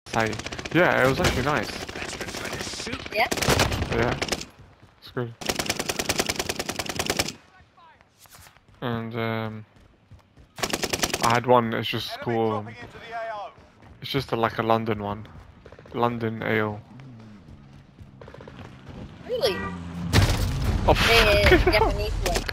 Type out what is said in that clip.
Say, yeah, it was actually nice. Yeah? Yeah, it's good. And I had one. It's just called. It's just like a London one, London ale. Really? Oh, The Japanese one.